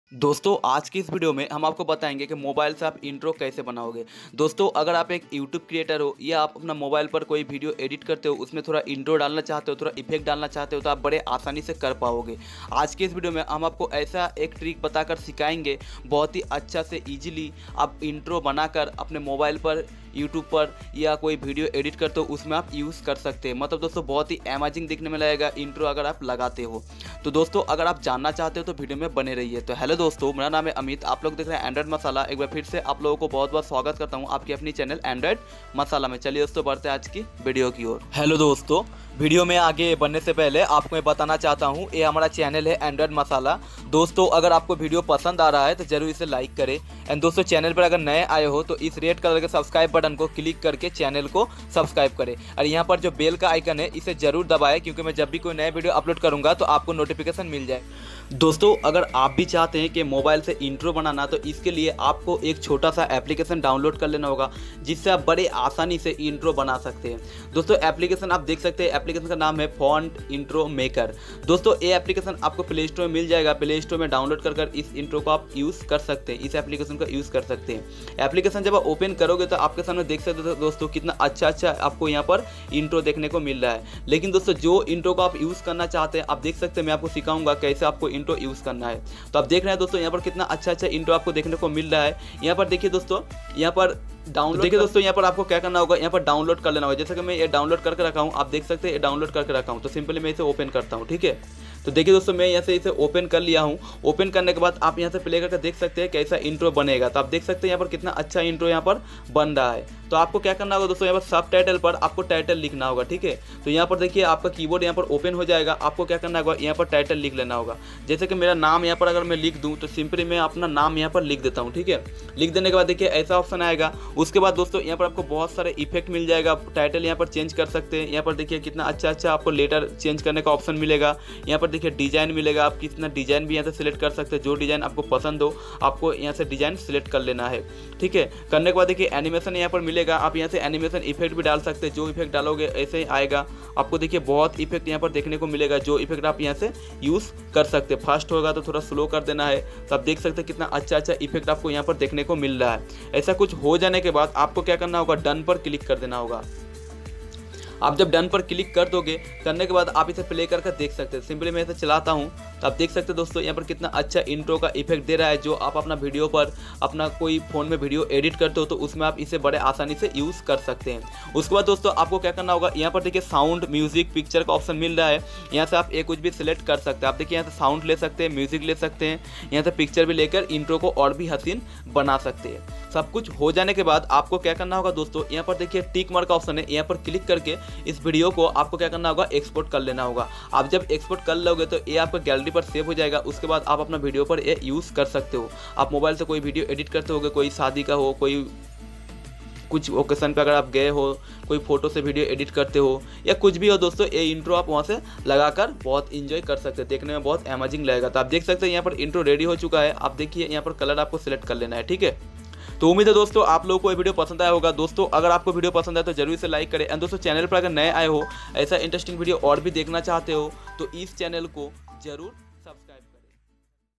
दोस्तों आज की इस वीडियो में हम आपको बताएंगे कि मोबाइल से आप इंट्रो कैसे बनाओगे। दोस्तों अगर आप एक यूट्यूब क्रिएटर हो या आप अपना मोबाइल पर कोई वीडियो एडिट करते हो, उसमें थोड़ा इंट्रो डालना चाहते हो, थोड़ा इफेक्ट डालना चाहते हो, तो आप बड़े आसानी से कर पाओगे। आज के इस वीडियो में हम आपको ऐसा एक ट्रिक बताकर सिखाएंगे, बहुत ही अच्छा से ईजिली आप इंट्रो बनाकर अपने मोबाइल पर, यूट्यूब पर या कोई वीडियो एडिट करते हो उसमें आप यूज़ कर सकते हैं। मतलब दोस्तों बहुत ही अमेजिंग दिखने में लगेगा इंट्रो अगर आप लगाते हो। तो दोस्तों अगर आप जानना चाहते हो तो वीडियो में बने रहिए। तो हेलो दोस्तों, मेरा नाम है अमित, आप लोग देख रहे हैं एंड्रॉइड मसाला। एक बार फिर से आप लोगों को बहुत बहुत स्वागत करता हूं आपकी अपनी चैनल एंड्रॉइड मसाला में। चलिए दोस्तों बढ़ते हैं आज की वीडियो की ओर। हेलो दोस्तों, वीडियो में आगे बढ़ने से पहले आपको मैं बताना चाहता हूं, ये हमारा चैनल है एंड्रॉइड मसाला। दोस्तों अगर आपको वीडियो पसंद आ रहा है तो जरूर इसे लाइक करें। एंड दोस्तों चैनल पर अगर नए आए हो तो इस रेड कलर के सब्सक्राइब बटन को क्लिक करके चैनल को सब्सक्राइब करें और यहाँ पर जो बेल का आइकन है इसे जरूर दबाएं, क्योंकि मैं जब भी कोई नया वीडियो अपलोड करूँगा तो आपको नोटिफिकेशन मिल जाए। दोस्तों अगर आप भी चाहते हैं कि मोबाइल से इंट्रो बनाना, तो इसके लिए आपको एक छोटा सा एप्लीकेशन डाउनलोड कर लेना होगा, जिससे आप बड़े आसानी से इंट्रो बना सकते हैं। दोस्तों एप्लीकेशन आप देख सकते हैं, एप्लीकेशन का नाम है फॉन्ट इंट्रो मेकर। दोस्तों ये एप्लीकेशन आपको प्ले स्टोर में मिल जाएगा। प्ले स्टोर में डाउनलोड कर इस इंट्रो को आप यूज़ कर सकते हैं, इस एप्लीकेशन का यूज़ कर सकते हैं। एप्लीकेशन जब आप ओपन करोगे तो आपके सामने देख सकते हो दोस्तों कितना अच्छा आपको यहाँ पर इंट्रो देखने को मिल रहा है। लेकिन दोस्तों जो इंट्रो को आप यूज़ करना चाहते हैं, आप देख सकते हैं मैं आपको सिखाऊंगा कैसे आपको इंट्रो यूज़ करना है। तो आप देख रहे हैं दोस्तों यहाँ पर कितना अच्छा इंट्रो आपको देखने को मिल रहा है। यहाँ पर देखिए दोस्तों, यहाँ पर डाउनलोड देखिए दोस्तों, यहाँ पर आपको क्या करना होगा, यहाँ पर डाउनलोड कर लेना होगा। जैसे कि मैं ये डाउनलोड करके रखा हूँ, आप देख सकते हैं ये डाउनलोड करके रखा हूँ। तो सिंपली मैं इसे ओपन करता हूँ, ठीक है। तो देखिए दोस्तों मैं यहाँ से इसे ओपन कर लिया हूँ। ओपन करने के बाद आप यहाँ से प्ले करके देख सकते हैं कैसा इंट्रो बनेगा। तो आप देख सकते हैं यहाँ पर कितना अच्छा इंट्रो यहाँ पर बन रहा है। तो आपको क्या करना होगा दोस्तों, यहाँ पर सब टाइटल पर आपको टाइटल लिखना होगा, ठीक है। तो यहाँ पर देखिए आपका कीबोर्ड यहाँ पर ओपन हो जाएगा। आपको क्या करना होगा, यहाँ पर टाइटल लिख लेना होगा। जैसे कि मेरा नाम यहाँ पर अगर मैं लिख दूँ तो सिंपली मैं अपना नाम यहाँ पर लिख देता हूँ, ठीक है। लिख देने के बाद देखिए ऐसा ऑप्शन आएगा। उसके बाद दोस्तों यहाँ पर आपको बहुत सारे इफेक्ट मिल जाएगा। टाइटल यहाँ पर चेंज कर सकते हैं। यहाँ पर देखिए कितना अच्छा आपको लेटर चेंज करने का ऑप्शन मिलेगा। यहाँ पर देखिए डिजाइन मिलेगा, आप कितना डिजाइन भी यहाँ से सिलेक्ट कर सकते हैं। जो डिजाइन आपको पसंद हो आपको यहाँ से डिजाइन सिलेक्ट कर लेना है, ठीक है। करने के बाद देखिए एनिमेशन यहाँ पर मिलेगा। आप यहाँ से एनिमेशन इफेक्ट भी डाल सकते हैं। जो इफेक्ट डालोगे ऐसे ही आएगा। आपको देखिए बहुत इफेक्ट यहाँ पर देखने को मिलेगा, जो इफेक्ट आप यहाँ से यूज़ कर सकते हैं। फास्ट होगा तो थोड़ा स्लो कर देना है। तो आप देख सकते हैं कितना अच्छा इफेक्ट आपको यहाँ पर देखने को मिल रहा है। ऐसा कुछ हो जाने के बाद आपको क्या करना होगा, डन पर क्लिक कर देना होगा। आप जब डन पर क्लिक कर दोगे, करने के बाद आप इसे प्ले करके देख सकते हैं। सिंपली मैं इसे चलाता हूं तो आप देख सकते हैं दोस्तों यहाँ पर कितना अच्छा इंट्रो का इफेक्ट दे रहा है। जो आप अपना वीडियो पर, अपना कोई फ़ोन में वीडियो एडिट करते हो तो उसमें आप इसे बड़े आसानी से यूज़ कर सकते हैं। उसके बाद दोस्तों आपको क्या करना होगा, यहाँ पर देखिए साउंड, म्यूजिक, पिक्चर का ऑप्शन मिल रहा है। यहाँ से आप एक कुछ भी सिलेक्ट कर सकते हैं। आप देखिए यहाँ से साउंड ले सकते हैं, म्यूजिक ले सकते हैं, यहाँ से पिक्चर भी लेकर इंट्रो को और भी हसीन बना सकते हैं। सब कुछ हो जाने के बाद आपको क्या करना होगा दोस्तों, यहाँ पर देखिए टिक मार्क का ऑप्शन है। यहाँ पर क्लिक करके इस वीडियो को आपको क्या करना होगा, एक्सपोर्ट कर लेना होगा। आप जब एक्सपोर्ट कर लोगे तो ये आपका गैलरी पर सेव हो जाएगा। उसके बाद आप अपना वीडियो पर ये यूज़ कर सकते हो। आप मोबाइल से कोई वीडियो एडिट करते होगे, कोई शादी का हो, कोई कुछ ओकेशन पे अगर आप गए हो, कोई फोटो से वीडियो एडिट करते हो या कुछ भी हो दोस्तों, ये इंट्रो आप वहाँ से लगाकर बहुत इंजॉय कर सकते हैं। देखने में बहुत अमेजिंग लगेगा। तो आप देख सकते हैं यहाँ पर इंट्रो रेडी हो चुका है। आप देखिए यहाँ पर कलर आपको सिलेक्ट कर लेना है, ठीक है। तो उम्मीद है दोस्तों आप लोगों को ये वीडियो पसंद आया होगा। दोस्तों अगर आपको वीडियो पसंद आए तो जरूर से लाइक करें। एंड दोस्तों चैनल पर अगर नए आए हो, ऐसा इंटरेस्टिंग वीडियो और भी देखना चाहते हो तो इस चैनल को जरूर